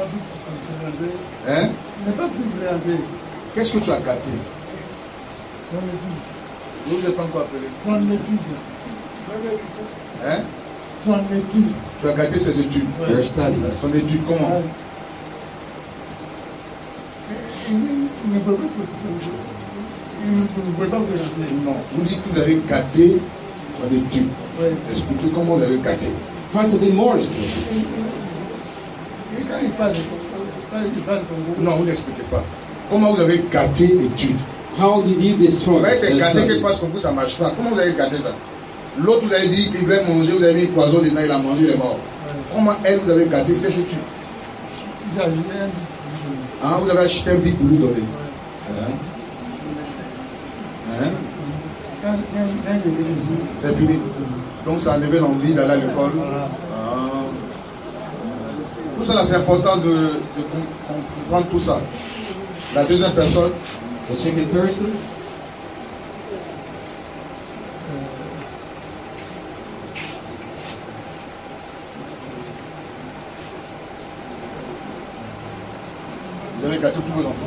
Hein? Qu'est-ce que tu as gâté? Vous n'êtes pas encore appelé. Hein? Tu as gâté ses études. Son étude, comment? Non, vous dites que vous avez gâté son étude. Expliquez comment vous avez gâté. Try to be more explicit. Non, vous n'expliquez pas. Comment vous avez gâté l'étude? How did you destroy? Ouais, c'est gâté quelque part, comme vous, ça ne marche pas. Comment vous avez gâté ça? L'autre, vous avez dit qu'il voulait manger, vous avez mis poison dedans, il a mangé, il est mort. Comment elle, vous avez gâté cette étude? Ah, vous avez acheté un bic pour lui donner. C'est fini. Donc ça a enlevé l'envie d'aller à l'école. Tout ça là, c'est important de comprendre tout ça. La deuxième personne. The second person. Vous avez gâté tous vos enfants.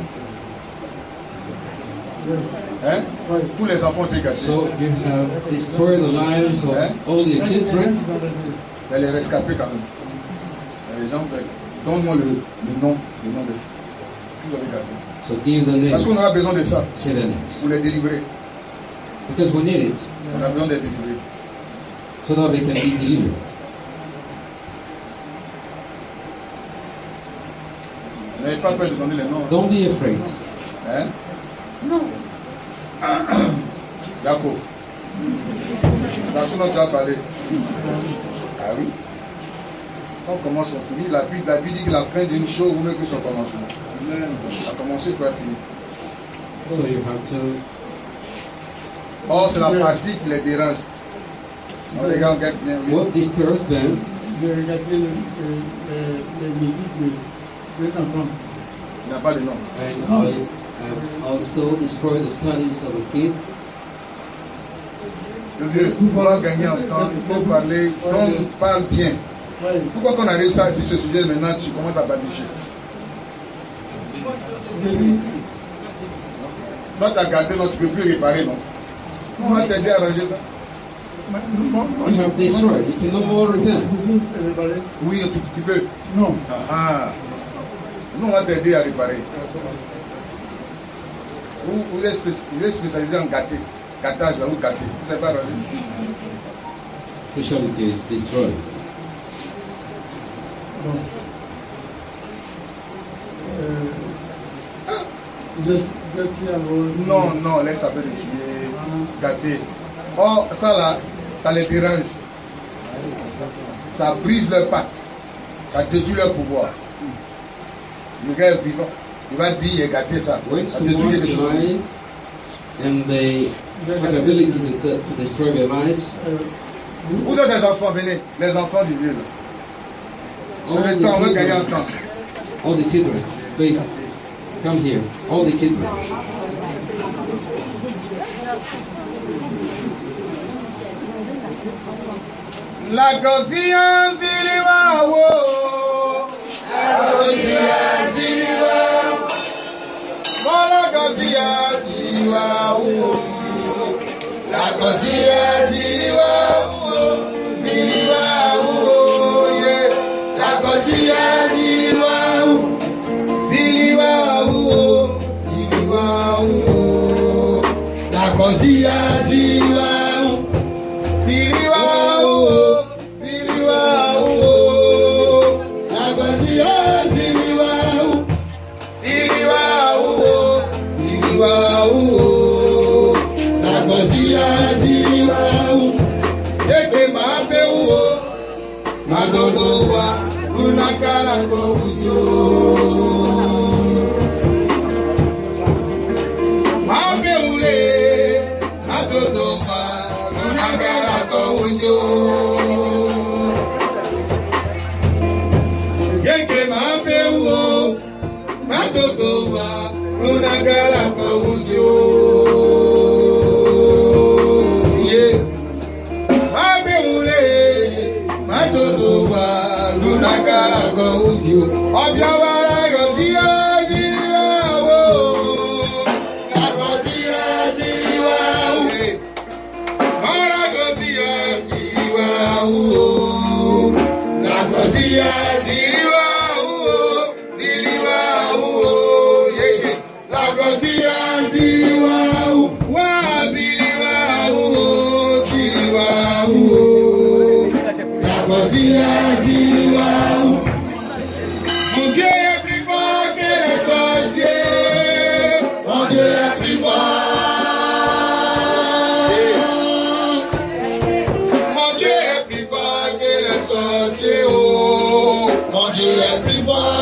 Hein? Tous les enfants ont été gâtés. So you have destroyed the lives of all your children. Elle est rescapée quand même. Les gens, donne-moi le nom de vous avez gâté. So give the name. Parce qu'on aura besoin de ça. Say the names. Pour les délivrer. Because we need it. On a besoin de les délivrer. So that we can be delivered. N'ayez pas peur de donner les noms. Don't be afraid. Hein? Non. D'accord. Dans ce dont tu as parlé. Ah oui. Quand on commence, on finit. La Bible dit que la fin d'une chose vaut mieux que son commencement. Ça a commencé, tu as fini. So you have to. Or, c'est la pratique qui les dérange. Non, les gars, on gagne bien. What disturbs them? Il n'a pas de nom. And I also destroy the studies of a kid. Le vieux, pour gagner en temps, il faut parler. Donc, parle bien. Pourquoi qu'on arrive ça sur ce sujet maintenant, tu commences à badicher? Toi, tu as gâté, non, tu ne peux plus réparer, non? On va t'aider à arranger ça. You have destroyed. You can no more repent. Oui, tu peux. Non. Nous, on va t'aider à réparer. Vous êtes spécialisé en gâté. Gâtage, là, vous gâtez. Vous n'avez pas arrangé. Speciality is destroyed. Non, non, laisse ça faire de tuer, gâter. Or, ça là, ça les dérange. Ça brise leurs pattes. Ça détruit leur pouvoir. Le gars est vivant. Il va dire, il est gâté ça. When Ça détruit someone les is choses. alive and they have the ability to destroy their lives, Où sont ces enfants? Venez, les enfants du vieux là. C'est le temps, on va gagner en temps. all the children, please come here. All the children. La cosilla ziliwawo. La cosilla ziliwawo. La cosilla ziliwawo. La cosilla ziliwawo. Ziliwawo, yeah. La cosilla ziliwawo. Ziliwawo. Ziliwawo. La cosilla ziliwawo. Ziliwawo. Madodowa, unakala kovuzo. Mabeule, madodowa, unakala kovuzo. Yeke mabeule, madodowa, unakala kovuzo. Yeah. Mabeule. Lunagara go with you. est plus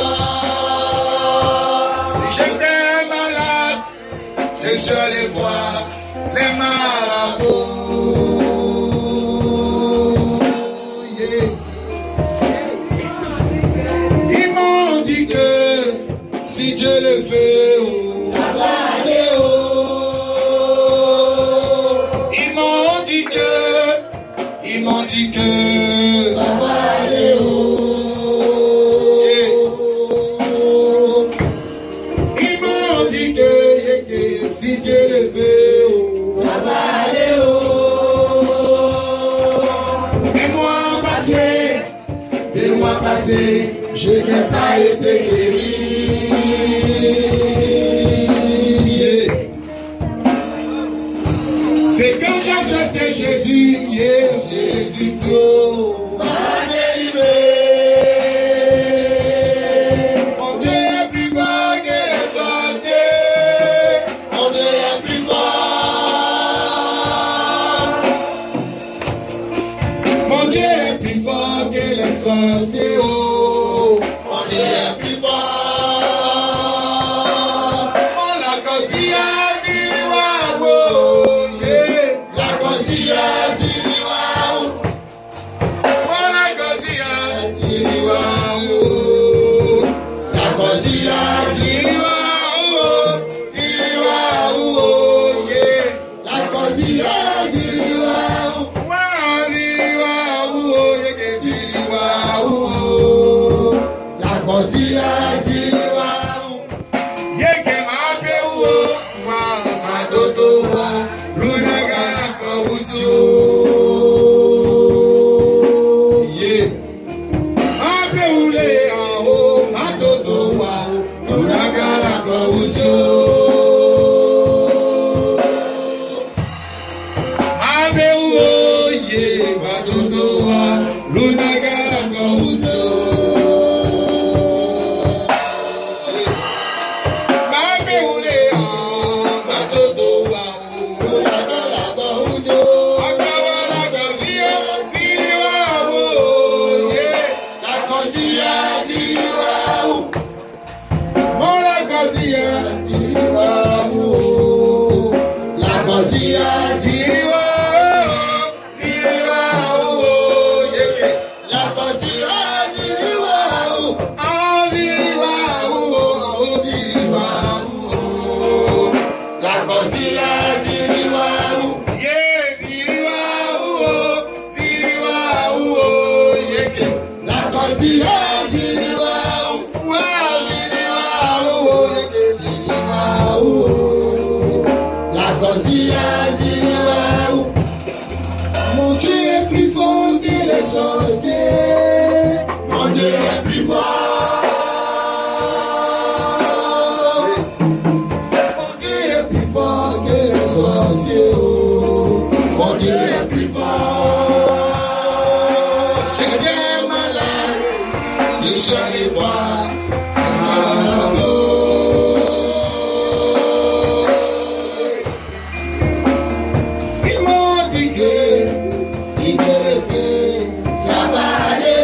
fort. J'étais malade, je suis allé voir les marabouts. Yeah. Ils m'ont dit que si Dieu le fait, ça va aller haut. Ils m'ont dit que ça va aller haut. Yeah. Ils m'ont dit que si Dieu le fait, ça va aller haut. Des mois passés, je n'ai pas été guéri. Yeah. C'est quand j'ai accepté Jésus, yeah, Jésus m'a délivré. Mon Dieu est plus fort que les sorciers. Mon Dieu est plus fort. Mon Dieu est plus fort que les sorciers. Oh, mon Dieu est plus fort. Oh, la cosilla ziliwa, oh, yeah. La cosilla ziliwa, oh. Oh, la cosilla ziliwa, oh. La cosilla ziliwa, oh. Ziliwa, oh, yeah. La cosilla ziliwa, oh. Wow, ziliwa, oh, yeah, que ziliwa, oh. La cosilla ziliwa, oh. Yeah, que ma pe, oh. Wow, ma toto, oh. Luna gana kawusu. Yeah. Ma pe ule, oh. Ma toto, oh. Luna gana kawusu. Ma pe uo, yeah. Ma toto, oh. Luna gana kawusu. Ma pe ule, oh. Ma toto, oh. Luna gana kawusu. Akawa la cosilla ziliwa, oh. Yeah. La cosilla ziliwa, oh. Oh, la cosilla ziliwa, oh. La cosilla ziliwa, oh. Ziliwa, oh. Yeah. La cosilla ziliwa, oh. Ah, ziliwa, oh. Oh, ziliwa, oh. La cosilla ziliwa, oh. Yeah, ziliwa, oh. Ziliwa, oh. Yeah. La cosilla ziliwa, oh. Wow, ziliwa, oh. Yeah, ziliwa, oh. La cosilla ziliwa, oh. Mon Dieu est plus fort que les sorciers. Mon Dieu est plus fort. Mon Dieu est plus fort que les sorciers. Oh. Mon Dieu est plus fort. J'étais malade, je suis allé voir un marabout. Ils m'ont dit que si Dieu le fait, ça va aller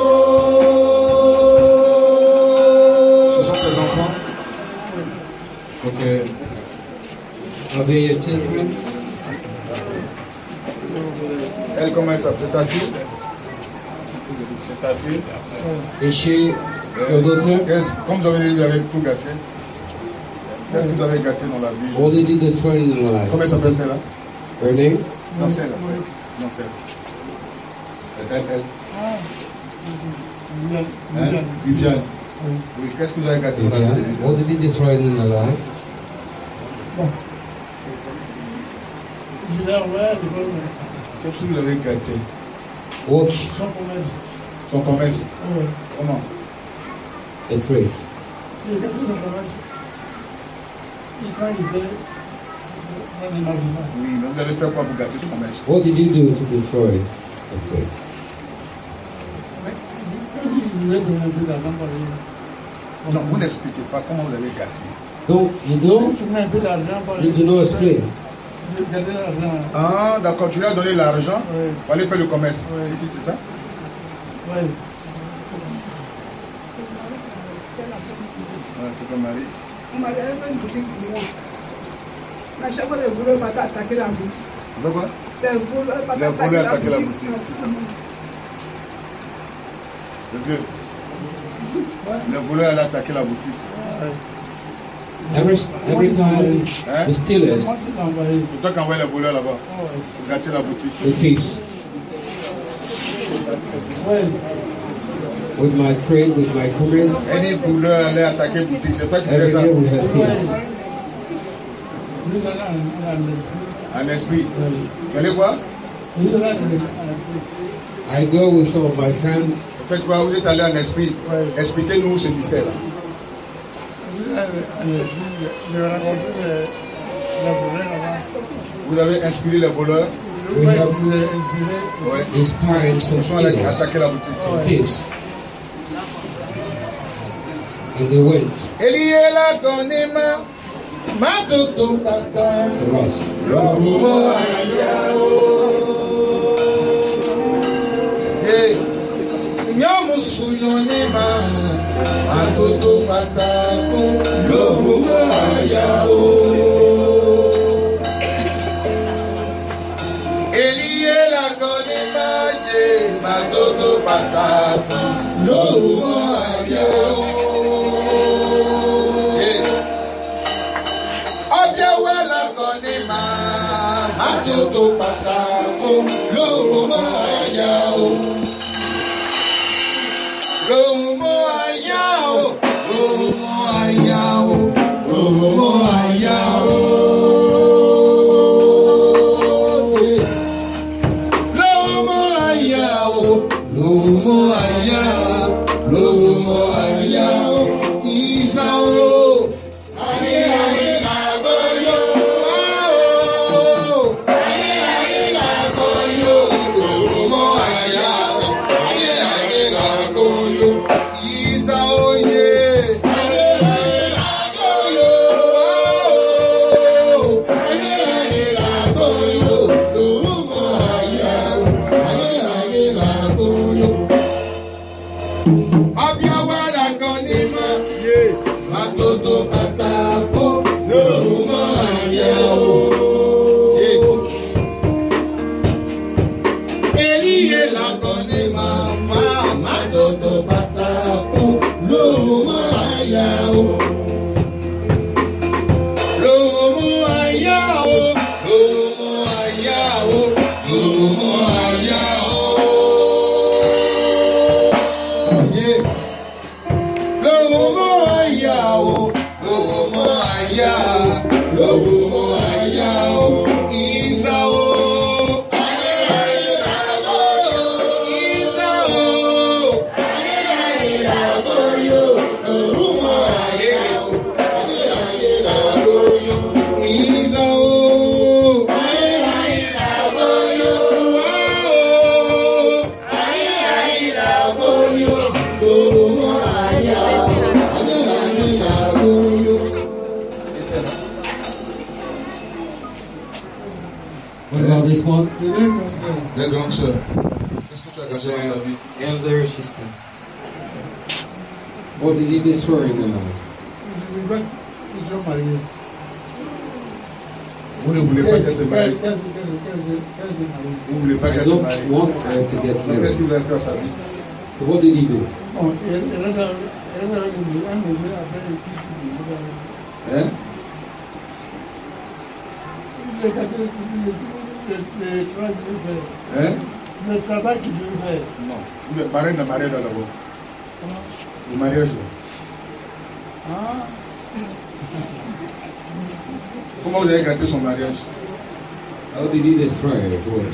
haut. Ce sont tes enfants? Ok. Are they your children? Elle, comment elle s'appelle? Ta fille? C'est ta fille? Is she your daughter? Comme vous avez tout gâté, qu'est-ce que vous avez gâté dans la vie? What did you destroy in your life? Comment elle s'appelle celle-là? Her name? Non, celle-là. Non, celle. Elle. Hein? Viviane. Oui, qu'est-ce que vous avez gâté dans la vie? What did you destroy in your life? Qu'est-ce que vous avez gâté? What? Son commerce. Comment? A trade. Oui, mais vous avez fait quoi pour gâter ce commerce? What did you do to destroy the trade? Non, vous n'expliquez pas comment vous avez gâté. Donc, you do not explain. Ah, d'accord, tu lui as donné l'argent pour aller faire le commerce. Oui. Si, c'est ça? Oui. la boutique. C'est ton mari. Mon mari avait une boutique pour moi. À chaque fois, les voleurs m'ont attaqué la boutique. Pourquoi? Les voleurs m'ont attaqué la boutique. Le vieux. Le voleur allait attaquer la boutique. Every time the stealers, C'est toi qui envoie les voleurs là-bas. Gâter la boutique. the thieves, with my trade, with my commerce, Any voleur allait attaquer la boutique. C'est toi qui every fais ça. day we have thieves. Un esprit. Tu allais quoi? I go with some of my friends. Faites quoi? Vous êtes allé en esprit. Expliquez-nous ce mystère-là. Vous avez inspiré les voleurs. We have Ouais. inspired some Ils sont allés stealers, attaquer la boutique. thieves, and they went Elié la tonima, matoto kaka, to us. lomo ayao. Hey, nyomu suyonima, matoto patako, lomo ayao. Elié la tonima, matoto patako, lomo ayao. Matoto patako, lomo ayao, lomo ayao, lomo ayao, lomo ayao, lomo ayao, lomo ayao, lomo ayao, Isao. What about this one? Les grandes sœurs. Qu'est-ce que tu as It's gâché dans sa vie? elder sister. What did he destroy in her life? Vous ne voulez pas qu'elle se marie. Vous ne voulez pas I qu'elle se don't marie. want her to get Qu'est-ce married. que vous avez fait à sa vie? So what did he do? Hein? Hein? Le travail qu'il veut faire. Non. Vous êtes marié dans le mariage d'abord. Le mariage. Ah, Comment vous avez gâté son mariage? How did he destroy her voice?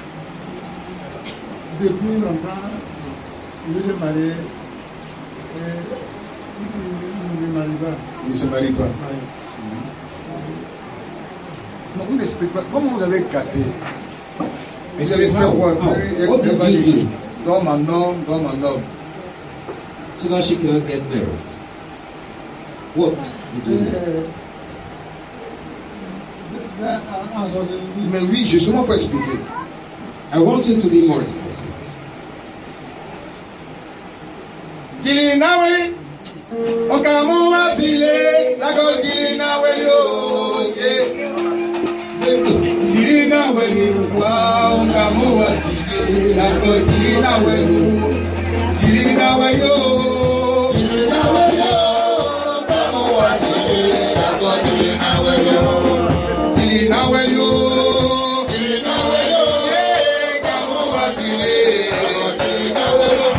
depuis longtemps, il est marié et il ne marie pas. Il ne se marie pas. Ouais. Non, vous n'expliquez pas. Comment vous avez gâté? Mais Vous avez c'est fait how? quoi? How? What did you do? D'homme en homme, d'homme en homme. So that she cannot get married. What did you do? Mais oui, justement, il faut expliquer. I want you to be more explicit. Dis-lui, non, oui. Okamu wasile, lago gilina welo, gilina welo, okamu wasile, lago gilina welo, gilina welo, gilina welo, okamu wasile, lago gilina welo, gilina welo, gilina welo, okamu wasile, lago gilina welo.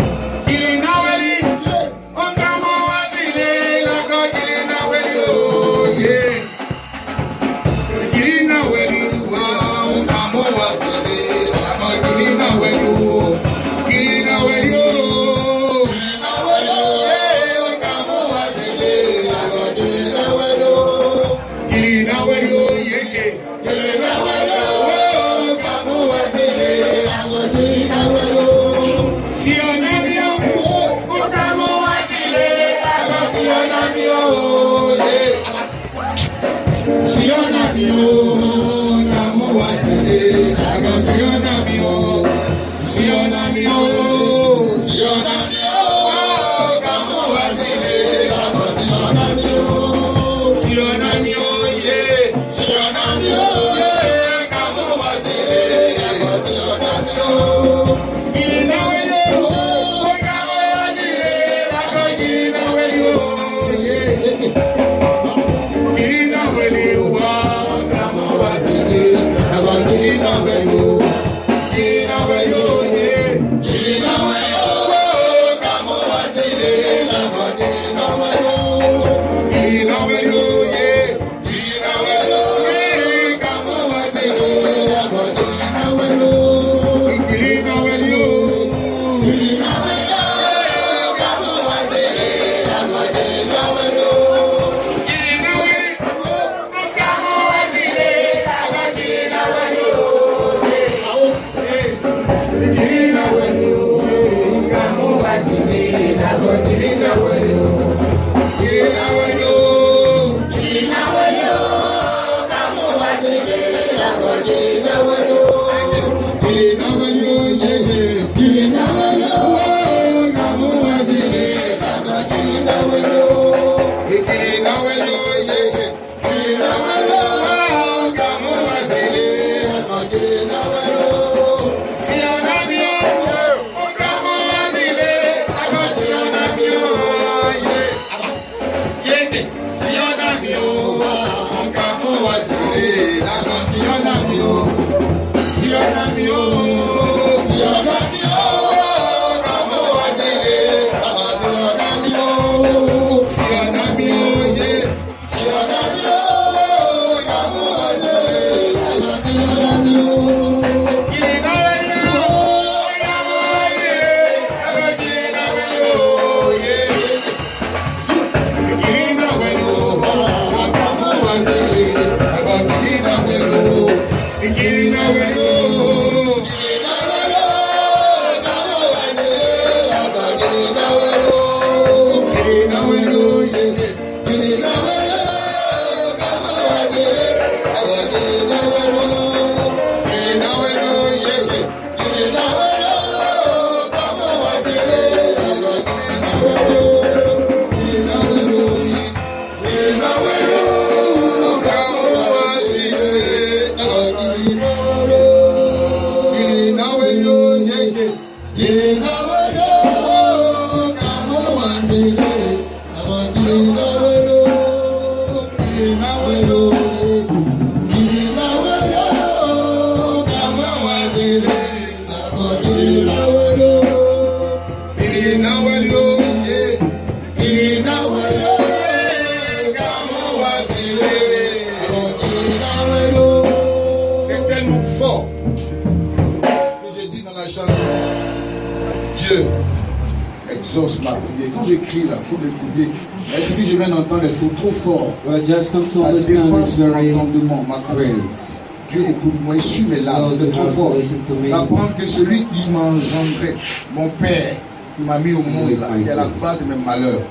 Quand j'écris là, pour l'écouter, est-ce que je viens d'entendre, est-ce que trop fort? Well, I just come to Ça understand dépasse it's mon very entendement, ma great. Dieu écoute-moi, il suit mes larmes, Those c'est who trop have fort. to listen to me. D'apprendre que celui qui m'a engendré, mon Père, qui m'a mis au monde là, qui est à la base de mes malheurs.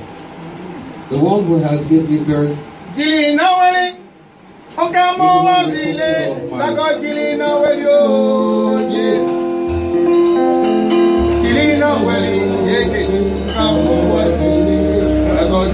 The one who has given me birth,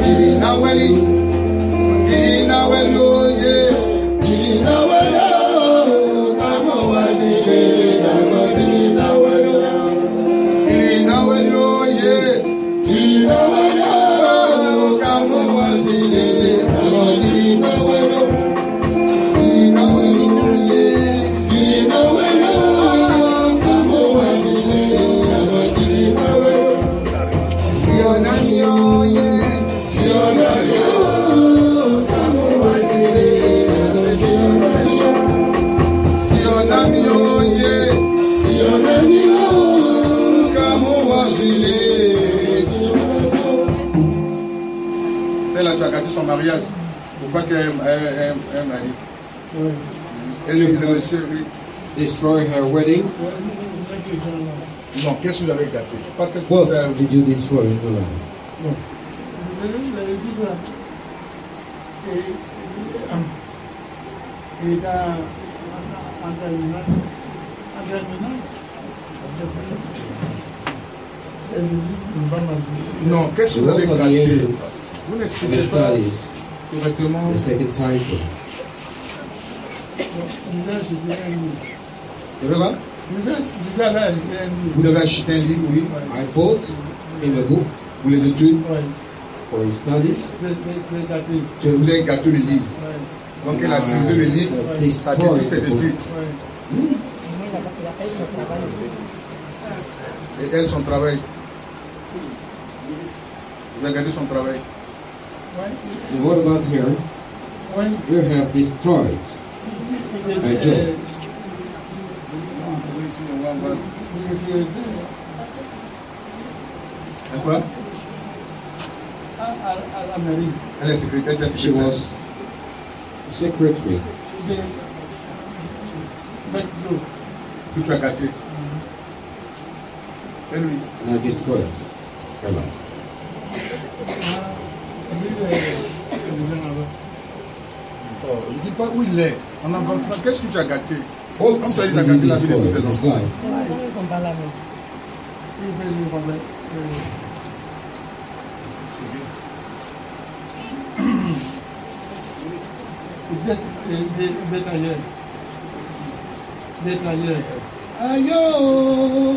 Celle-là, tu as gâté son mariage. Pourquoi qu'elle mari? Et le monsieur, oui. Destroy her wedding. Non, qu'est-ce que vous avez gâté? Pas qu'est-ce que What vous avez... did you destroy in your life? Non. Non, qu'est-ce que vous avez What are gâté? the Vous the n'expliquez pas studies? correctement. The second cycle. Vous avez quoi? Vous avez acheté un livre, oui, I bought him a book pour les études. for his studies. Vous avez gâté le livre. Donc elle a utilisé le livre, ça détruit ses études. Et elle, son travail. Vous avez gâté son travail. And what about her? You have destroyed her job. Et quoi? Elle est secrétaire de She was secretary. Que tu as gâté. C'est lui. And I destroyed her life. Oh, il ne dit pas où il est. On n'avance pas. Qu'est-ce que tu as gâté? What Comme ça, il a did you gâté la vie de destroy tes in his enfants. life? Aïe, oh,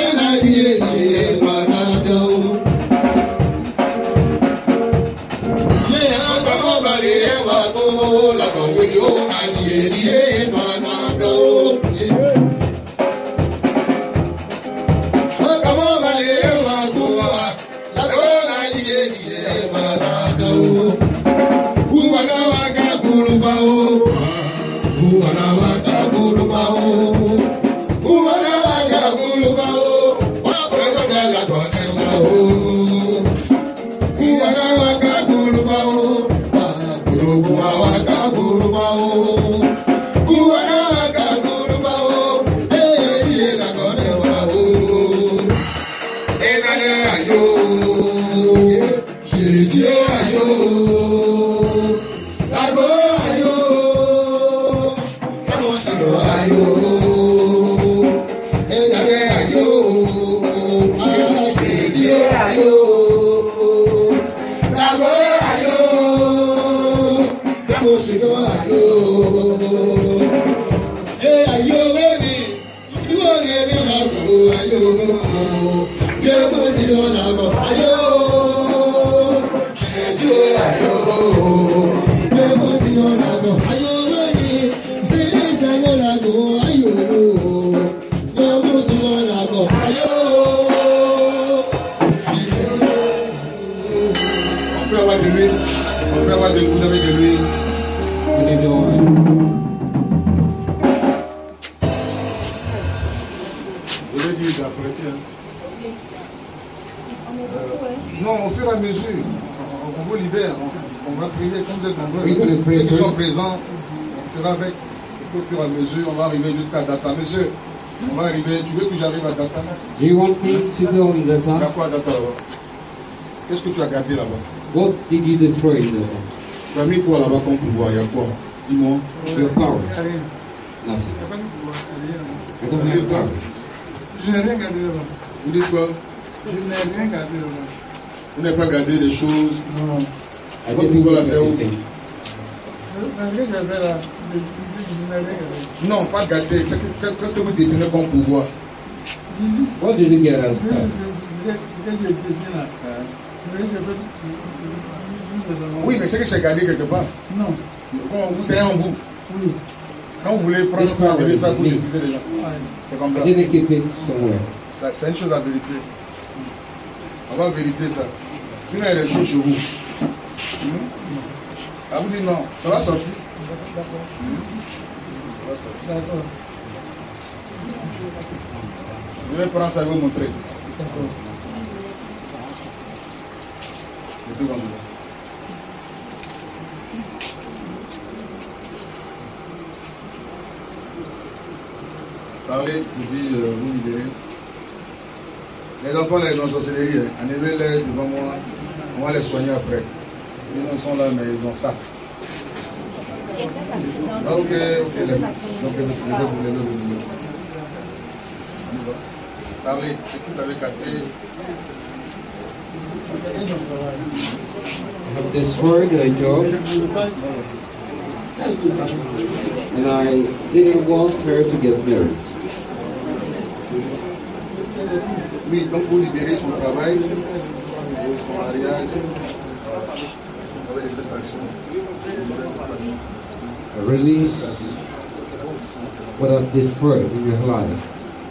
Non, au fur et à mesure, on va l'hiver, on va prier comme vous êtes nombreux. Ceux qui sont présents, on fera avec. Au fur et à mesure, on va arriver jusqu'à Data. Monsieur, on va arriver. Tu veux que j'arrive à Data? Do you want me to go in Il y a Data? quoi à Data là-bas? Qu'est-ce que tu as gardé là-bas? What did you destroy in Data? Tu as mis quoi là-bas comme pouvoir? Il y a quoi? Dis-moi. Your power. Rien. Nothing. Il n'y a pas de pouvoir, rien. I don't have power. Je n'ai rien gardé là-bas. Vous dites quoi? Je n'ai rien gardé là-bas. Vous n'avez pas gardé des choses. Non. I Votre didn't pouvoir là, lose c'est où? anything. Parce que j'avais là, je n'ai rien gardé. Non, pas gâté. Qu'est-ce que vous détenez comme pouvoir? What did you get as Ce power? que je dis là, c'est que je peux. Oui, mais c'est que j'ai gardé quelque part. Non. Quand vous serez en vous. Oui. Quand vous voulez prendre This power ça is pour me. détruire les gens. Ouais. C'est comme I ça. didn't keep it somewhere. C'est une chose à vérifier. On va vérifier ça. Sinon, il y a des choses chez vous. Ah, vous dites non, ça va sortir. D'accord. Je vais prendre ça et vous montrer. D'accord. C'est tout comme ça. Parlez, vous dites, vous libérez. Les enfants, là, ils ont sorcellerie. Enlevez-les devant moi. On va les soigner après. Ils sont là, mais ils ont ça. Ah, ok, ok. Donc, parlez, c'est tout avec capté. I have destroyed a job and I didn't want her to get married. Oui, donc vous libérez son travail, son mariage, avec les séparations. Release what I've destroyed in your life.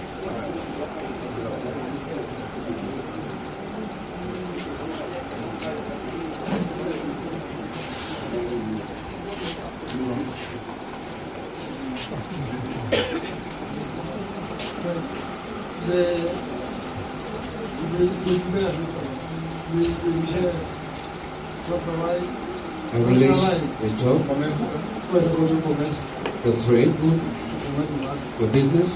I release the job, Combien c'est ça? the trade, the business,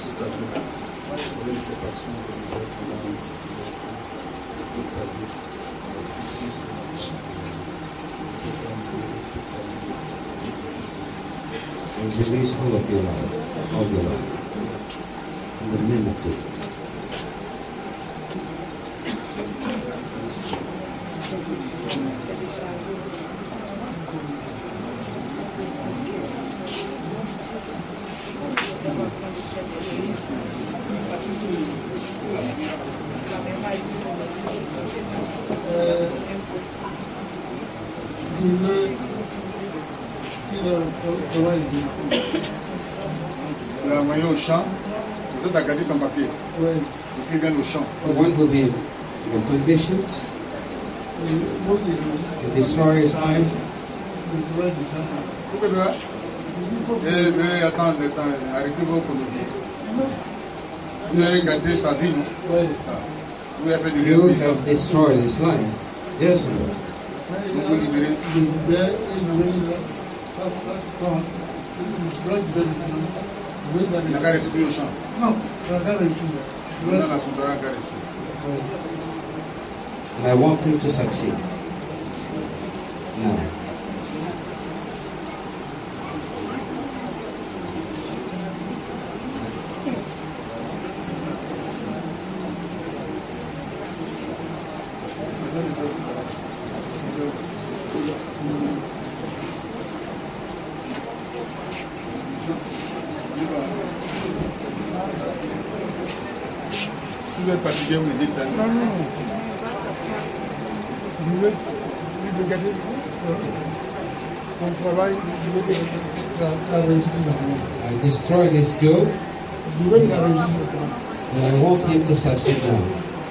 and release all of your life, in the name of Jesus. Il a envoyé au champ. Vous êtes à garder son papier. Oui. Donc il vient au champ. The one who gave the conditions, the destroyer's eye. Pourquoi attendez, arrêtez vos politiques. Vous avez gâté sa vie, non? Oui. Vous avez fait de You l'impuissance. have destroyed his life. Yes, Lord. Vous vous libérez. Il n'a qu'à rester au champ. Non, je regarde ici. Dans la soudure, il n'a qu'à rester. And I want him to succeed. Now. Vous êtes fatigué, vous me dites. Non, non. Je veux regarder son travail, je veux la réussite. I destroyed his goal, Je veux la réussite. and I want him to succeed now.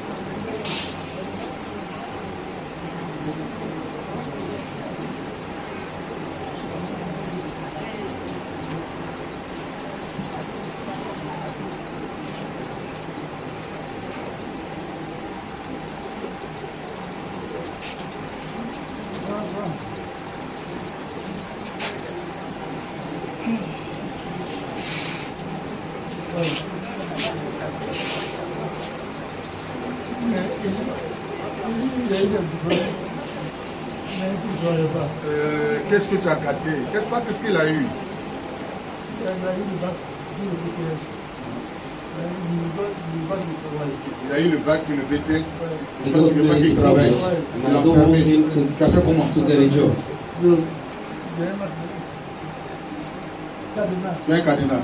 Qu'est-ce que tu as gâté? Qu'est-ce qu'il a eu? Il a eu le bac et le BTS. I don't know his progress, and I don't want him Tu as fait comment? to get a job. Tu es un cardinal.